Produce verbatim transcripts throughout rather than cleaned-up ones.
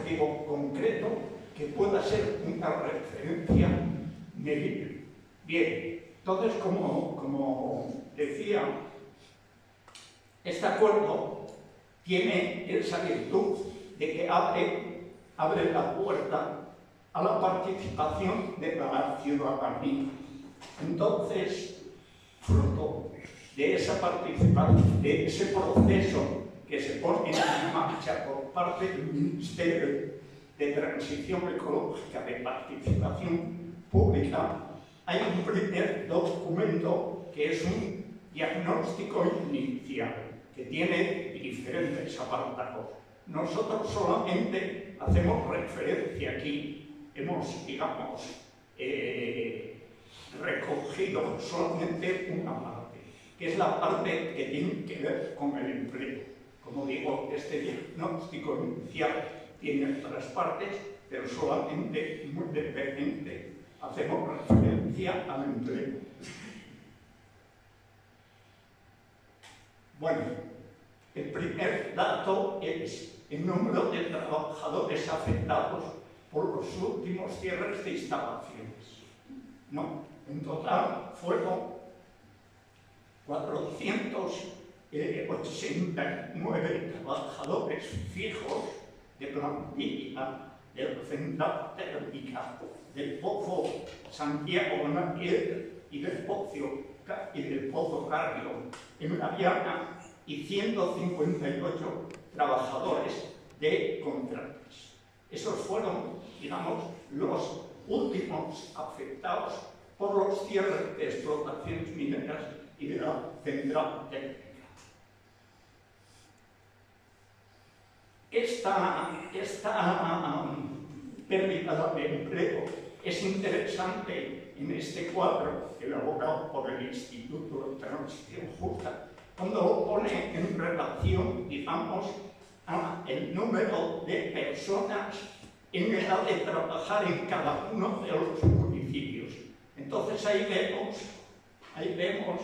objetivo concreto que pueda ser una referencia medible. Bien, entonces, como, como decía, este acuerdo tiene esa virtud de que abre, abre la puerta a la participación de la ciudadanía. Entonces, fruto de esa participación, de ese proceso que se pone en marcha por parte del Ministerio de Transición Ecológica de Participación Pública, hay un primer documento que es un diagnóstico inicial, que tiene diferentes apartados. Nosotros solamente hacemos referencia aquí, hemos, digamos, eh, recogido solamente una parte, que es la parte que tiene que ver con el empleo. Como digo, este diagnóstico inicial tiene otras partes, pero solamente muy brevemente hacemos referencia al empleo. Bueno, el primer dato es el número de trabajadores afectados por los últimos cierres de instalaciones. ¿No? En total fueron cuatrocientos ochenta y nueve trabajadores fijos de plantilla del Central Térmica, del Pozo Santiago Napier y del Pozo, y del Pozo Carrio en La Viana, y ciento cincuenta y ocho trabajadores de contratas. Esos fueron, digamos, los últimos afectados por los cierres de explotaciones mineras y de la Central Térmica. Esta, esta um, pérdida de empleo es interesante en este cuadro elaborado por el Instituto de Transición Justa, cuando lo pone en relación, digamos, a el número de personas en edad de trabajar en cada uno de los municipios. Entonces ahí vemos, ahí vemos,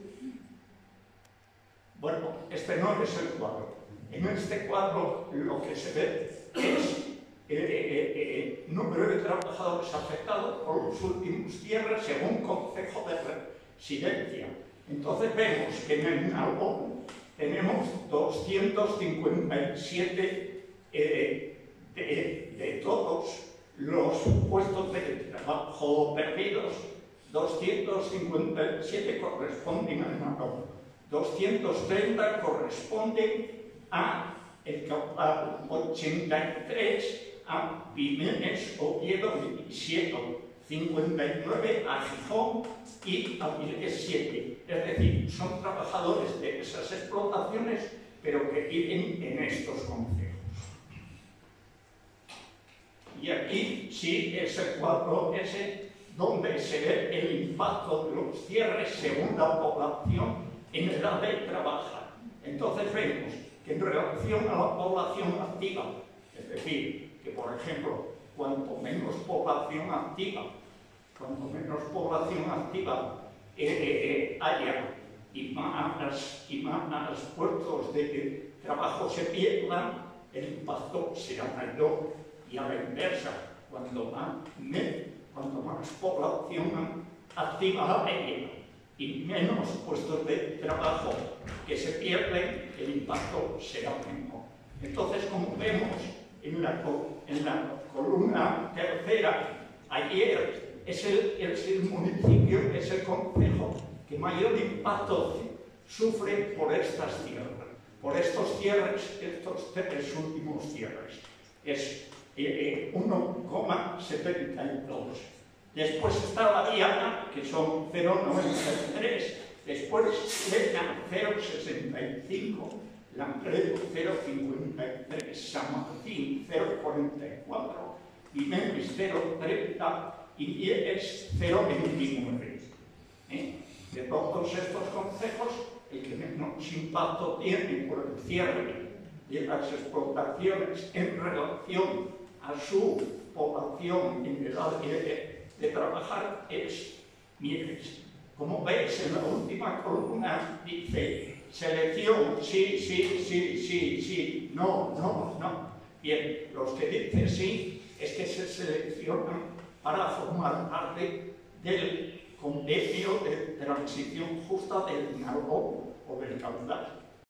bueno, este no es el cuadro. En este cuadro lo que se ve es el eh, eh, eh, número de trabajadores afectados por los últimos cierres según Concejo de Residencia. Entonces vemos que en el Nalón tenemos doscientos cincuenta y siete eh, de, de todos los puestos de trabajo perdidos, doscientos cincuenta y siete corresponden al Nalón, doscientos treinta corresponden a el caudal, ochenta y tres a Jiménez, Oviedo y Sieto, cincuenta y nueve a Gijón y a Viles siete. Es decir, son trabajadores de esas explotaciones, pero que viven en estos concejos. Y aquí sí es el cuadro ese donde se ve el impacto de los cierres según la población en edad de trabajar. Entonces vemos que en relación a la población activa, es decir, que por ejemplo, cuanto menos población activa, cuanto menos población activa eh, eh, haya y más, y más puestos de trabajo se pierdan, el impacto será mayor. Y a la inversa, cuanto más, cuanto más población activa haya y menos puestos de trabajo que se pierden, el impacto será menor. Entonces, como vemos en la, en la columna tercera, ayer es el, es el municipio, es el concejo que mayor impacto sufre por estas cierres, por estos cierres, estos tres últimos cierres. Es eh, uno coma setenta y dos. Después está La Viana, que son cero coma noventa y tres, después Lena cero coma sesenta y cinco, Langreo cero coma cincuenta y tres, San Martín cero coma cuarenta y cuatro, Jiménez cero coma treinta y Viles cero coma veintinueve. ¿Eh? De todos estos concejos, el que menos impacto tiene por el cierre de las explotaciones en relación a su población en edad de, de trabajar es Mieres. Como veis en la última columna dice selección, sí, sí, sí, sí, sí, no, no, no. Bien, los que dicen sí es que se seleccionan para formar parte del convenio de transición justa del Nalón o del caudal.